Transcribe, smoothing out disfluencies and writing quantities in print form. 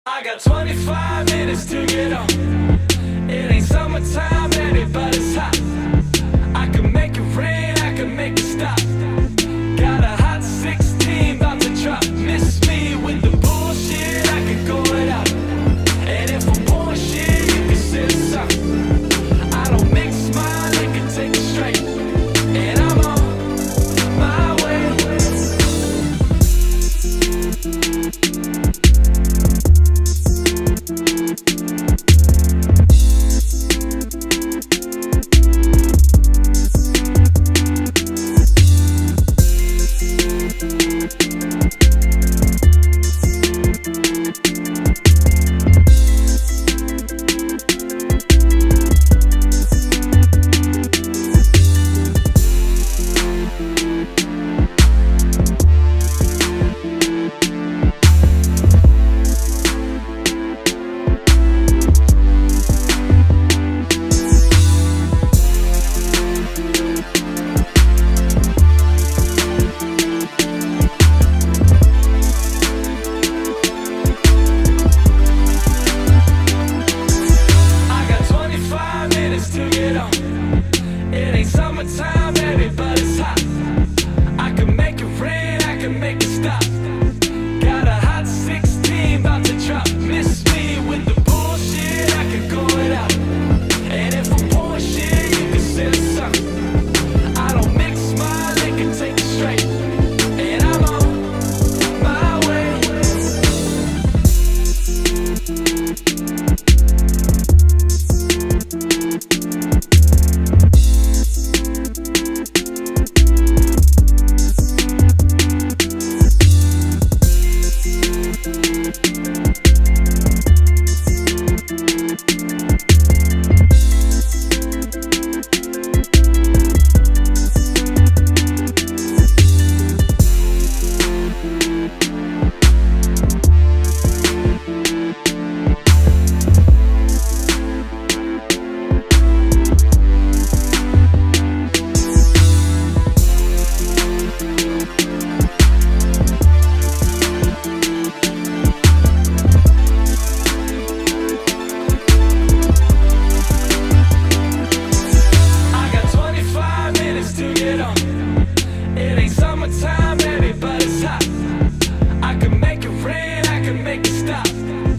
I got 25 minutes to get on. It ain't summertime, baby, but it's hot. I can make it rain, I can make it stop. Got a hot 16 about to drop. Miss me with the bullshit, I can go it out. And if I'm pouring shit, you can say the song. I don't mix mine, they can take it straight. And I'm on my way. To get on. It ain't summertime, baby, but it's hot. I can make it rain, I can make it stop. Got a hot 16 about to drop. Miss me with the bullshit, I can go it out. And if I'm pouring shit, you can say the song. I don't mix mine, they can take it straight. And I'm on my way. To get on. It ain't summertime, baby, but it's hot. I can make it rain, I can make it stop.